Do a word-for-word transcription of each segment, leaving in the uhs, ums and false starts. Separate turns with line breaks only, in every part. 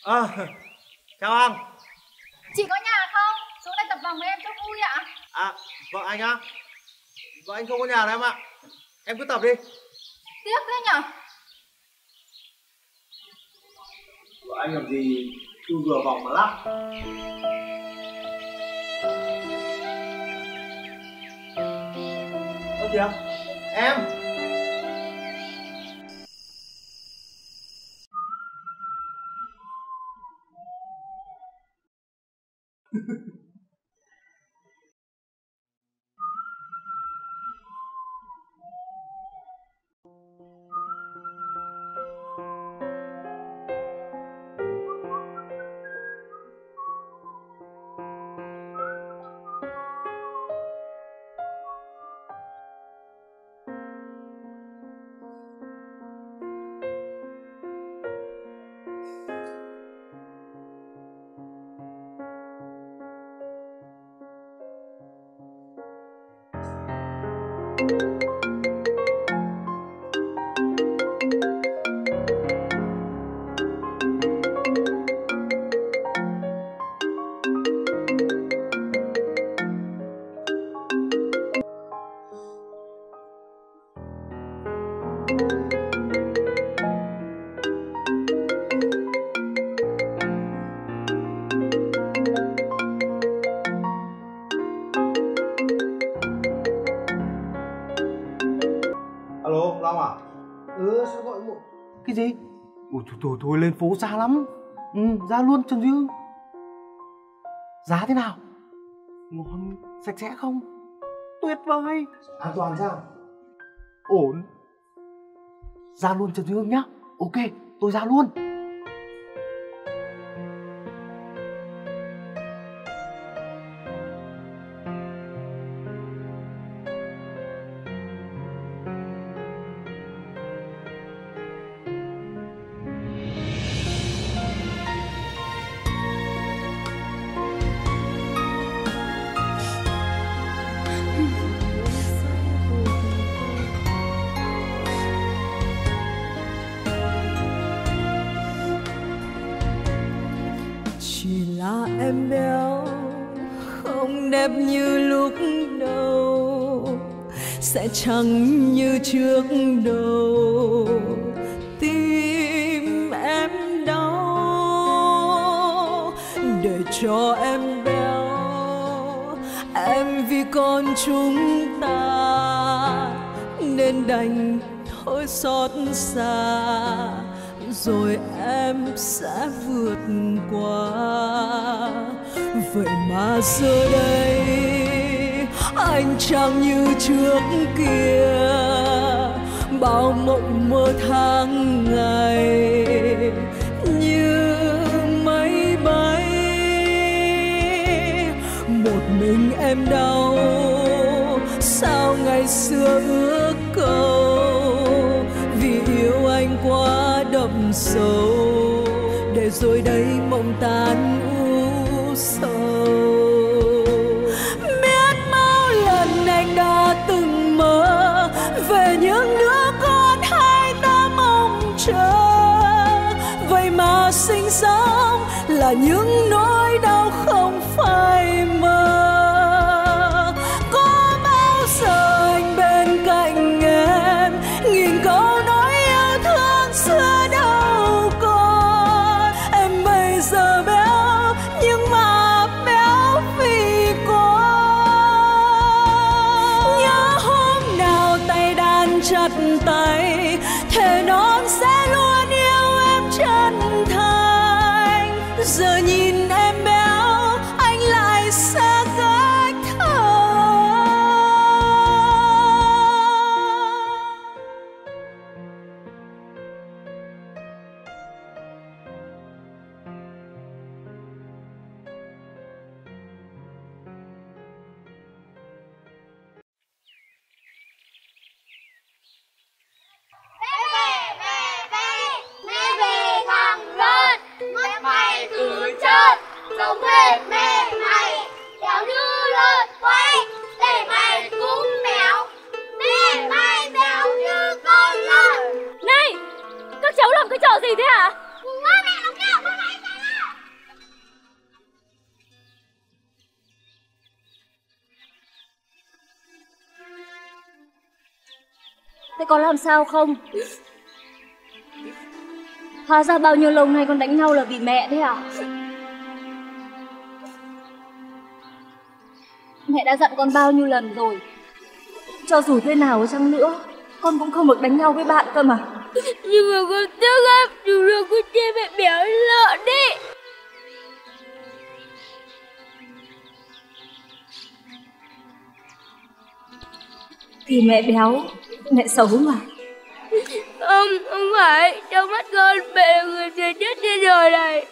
À, chào anh.
Chị có nhà không? Xuống đây tập vòng với em cho vui ạ.
À, vợ anh á? Vợ anh không có nhà đâu em ạ. Em cứ tập đi.
Tiếc thế nhở?
Vợ anh làm gì cứ vừa vòng mà lắc. Ơ kìa, em. Alo, Long à? Ừ, sao gọi muộn? Cái gì? Ủa, thôi, thôi, thôi, lên phố xa lắm. Ừ, ra luôn Trần Dương. Giá thế nào? Ngon, sạch sẽ không? Tuyệt vời. An toàn sao? Ổn. Ra luôn Trần Dương nhá. Ok, tôi ra luôn.
Em béo không đẹp như lúc đầu, sẽ chẳng như trước đâu. Tim em đau để cho em béo, em vì con chúng ta nên đành thôi xót xa, rồi em sẽ vượt qua. Vậy mà giờ đây anh chẳng như trước kia, bao mộng mơ tháng ngày như mây bay. Một mình em đau sao ngày xưa ước cầu, vì yêu anh quá đậm sâu, để rồi đây mộng tan u sầu. Biết bao lần anh đã từng mơ về những đứa con hai ta mong chờ, vậy mà sinh sống là những nỗi đau không phải mơ. Có bao giờ anh bên cạnh em nghìn câu nói yêu thương xưa đâu còn, em bây giờ béo nhưng mà béo vì con. Nhớ hôm nào tay đan chặt tay, thề non sẽ luôn yêu em chân thành. Giờ nhìn em béo anh lại xa cách thở.
Sống hết mê mày kéo như lợn quay, để mày cũng béo, để mày béo như con lợn.
Này, các cháu làm cái trò gì thế hả?
Ngơ mẹ nó kêu con mày.
có làm sao không? Hóa ra bao nhiêu lâu nay con đánh nhau là vì mẹ thế à? Mẹ đã dặn con bao nhiêu lần rồi. Cho dù thế nào chăng nữa, con cũng không được đánh nhau với bạn cơ mà.
Nhưng mà con tức lắm, dù là con chê mẹ béo lợn đi.
Thì mẹ béo, mẹ xấu mà.
Không, không phải, trong mắt con mẹ là người duy nhất trên đời này.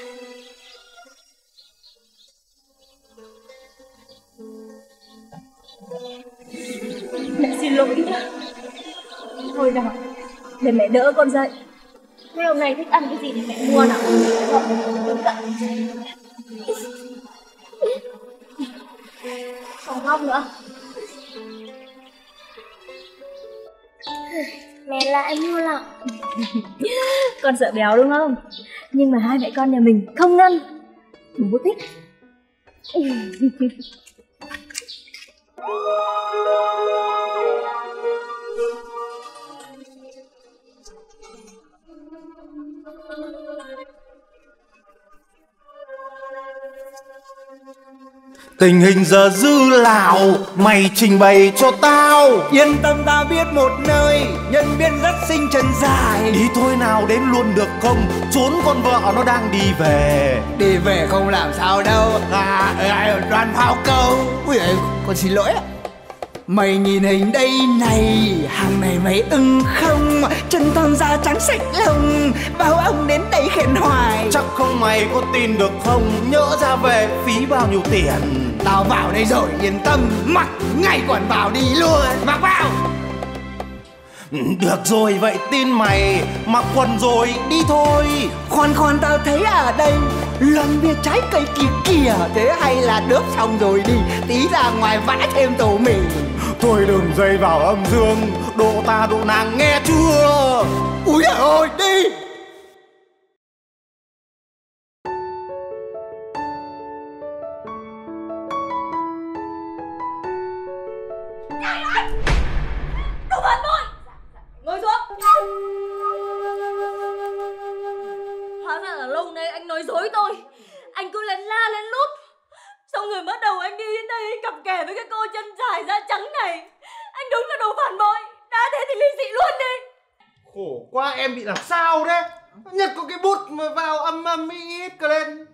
Mẹ xin lỗi nhá. Thôi nào, để mẹ đỡ con dậy. Thế hôm nay thích ăn cái gì thì mẹ mua nào. Không khóc nữa.
Mẹ lại mua lặng.
Con sợ béo đúng không? Nhưng mà hai mẹ con nhà mình không ngăn. Bố thích.
Tình hình giờ dư lào, mày trình bày cho tao.
Yên tâm, ta biết một nơi, nhân viên rất xinh trần dài.
Đi thôi nào, đến luôn được không? Trốn con vợ nó đang đi về.
Đi về không làm sao đâu. À, à đoàn pháo câu. Ui ơi, con xin lỗi ạ. Mày nhìn hình đây này, hàng này mày ưng không? Chân thon da trắng sạch lông, bao ông đến đây khen hoài.
Chắc không mày có tin được không? Nhỡ ra về phí bao nhiêu tiền.
Tao vào đây rồi, yên tâm, mặc ngay còn vào đi luôn. Mặc vào.
Được rồi, vậy tin mày. Mặc quần rồi, đi thôi.
Khoan khoan, tao thấy ở đây lần bia trái cây kìa kìa. Thế hay là đớp xong rồi đi, tí ra ngoài vãi thêm tổ mì.
Thôi đừng dây vào âm dương, độ ta độ nàng nghe chưa?
Úi giời ơi, đi.
Đồ phản bội! Ngồi xuống! Hóa ra là lâu nay anh nói dối tôi. Anh cứ lén la lén lút. Xong rồi bắt đầu anh đi đến đây cặp kè với cái cô chân dài da trắng này. Anh đúng là đồ phản bội. Đã thế thì ly dị luôn đi.
Khổ quá, em bị làm sao đấy? Nhật có cái bút mà vào âm âm ít cả lên.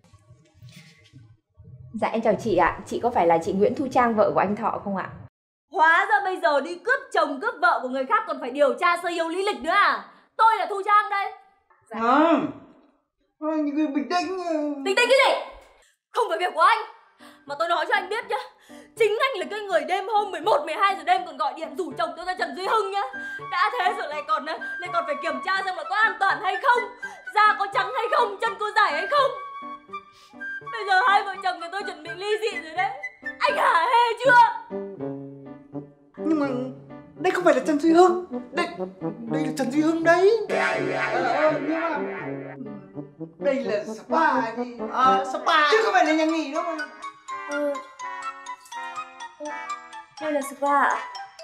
Dạ em chào chị ạ, chị có phải là chị Nguyễn Thu Trang, vợ của anh Thọ không ạ?
Hóa ra bây giờ đi cướp chồng cướp vợ của người khác còn phải điều tra sơ yêu lý lịch nữa à? Tôi là Thu Trang đây.
Dạ. À, những người bình tĩnh.
Bình tĩnh cái gì? Không phải việc của anh. Mà tôi nói cho anh biết nhá, chính anh là cái người đêm hôm mười một, mười hai giờ đêm còn gọi điện rủ chồng tôi ra Trần Duy Hưng nhá. Đã thế rồi lại còn lại còn phải kiểm tra xem là có an toàn hay không, da có trắng hay không, chân có dài hay không. Bây giờ hai vợ chồng nhà tôi chuẩn bị ly dị rồi đấy. Anh hả hê chưa?
Nhưng mà đây không phải là Trần Duy Hưng. Đây, đây là Trần Duy Hưng đấy. Ờ, nhưng mà đây là spa đi.
À, spa
chứ không phải là nhà nghỉ đâu mà.
Ừ. Đây là spa ạ?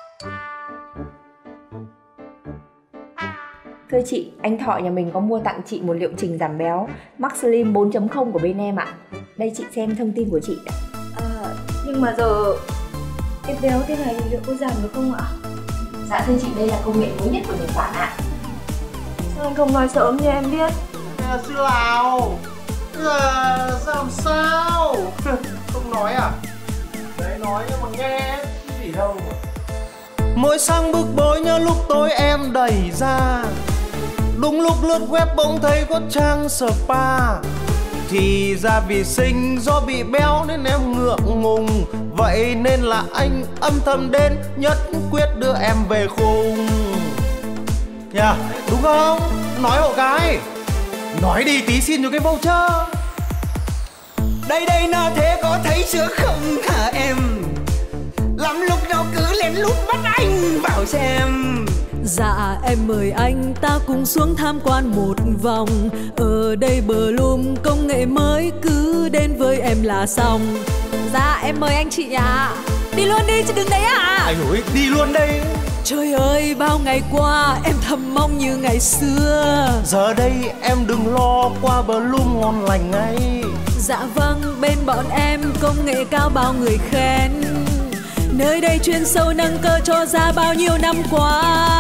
Thưa chị, anh Thọ nhà mình có mua tặng chị một liệu trình giảm béo Max Slim bốn chấm không của bên em ạ. Đây chị xem thông tin của chị.
À, nhưng mà giờ em béo thế này thì liệu có giảm được không ạ?
Dạ thưa chị, đây là công nghệ mới nhất của Nhật Bản ạ.
Sao anh không nói sớm như em biết?
Thế là xưa nào? Thế là làm sao? Không nói à? Đấy nói nhưng mà nghe cái gì đâu. Mỗi sáng bức bối nhớ lúc tối em đẩy ra, đúng lúc lướt web bỗng thấy có trang spa. Thì ra vì sinh do bị béo nên em ngượng ngùng, vậy nên là anh âm thầm đến nhất quyết đưa em về khung. Yeah, đúng không? Nói hộ cái. Nói đi tí xin cho cái voucher.
Đây đây nó thế có thấy sữa không hả em? Lắm lúc nó cứ lén lút bắt anh vào xem.
Dạ em mời anh ta cùng xuống tham quan một vòng. Ở đây Bloom công nghệ mới, cứ đến với em là xong. Dạ em mời anh chị ạ. À. Đi luôn đi chứ đừng đấy ạ. À.
Anh ơi, đi luôn đây.
Trời ơi, bao ngày qua em thầm mong như ngày xưa.
Giờ đây em đừng lo, qua Bloom ngon lành ngay.
Dạ vâng, bên bọn em công nghệ cao bao người khen. Nơi đây chuyên sâu nâng cơ cho ra bao nhiêu năm qua.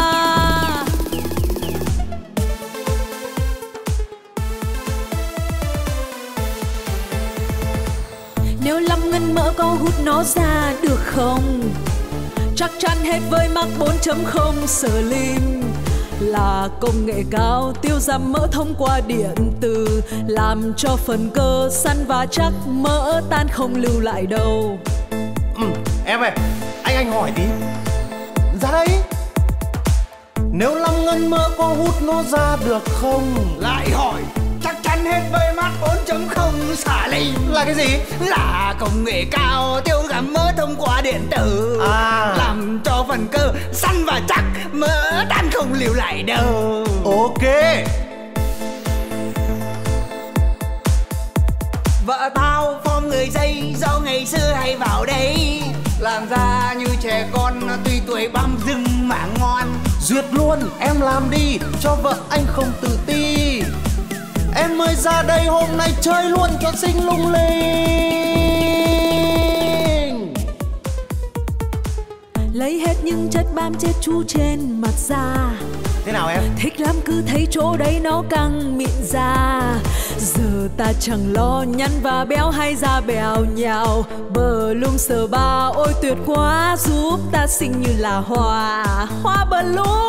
Nếu Lâm Ngân mỡ có hút nó ra được không? Chắc chắn hết với Max bốn chấm không Slim. Là công nghệ cao tiêu giảm mỡ thông qua điện từ, làm cho phần cơ săn và chắc, mỡ tan không lưu lại đâu.
Ừ, em ơi, anh anh hỏi tí. Ra đây. Nếu Lâm Ngân mỡ có hút nó ra được không?
Lại hỏi. Chắc chắn hết với Max bốn chấm không Slim.
Là cái gì?
Là công nghệ cao tiêu giảm mỡ thông qua điện tử,
à.
làm cho phần cơ săn và chắc, mỡ tan không lưu lại đâu.
Ok.
Vợ tao form người dây do ngày xưa hay vào đây, làm ra như trẻ con tuy tuổi băm dưng mà ngon.
Duyệt luôn, em làm đi, cho vợ anh không tự ti. Em mới ra đây hôm nay chơi luôn cho xinh lung linh.
Lấy hết những chất bám chết chú trên mặt da.
Thế nào em?
Thích lắm, cứ thấy chỗ đấy nó căng mịn ra. Giờ ta chẳng lo nhăn và béo hay da bèo nhào. Bloom Spa ôi tuyệt quá, giúp ta xinh như là hoa. Hoa Bloom.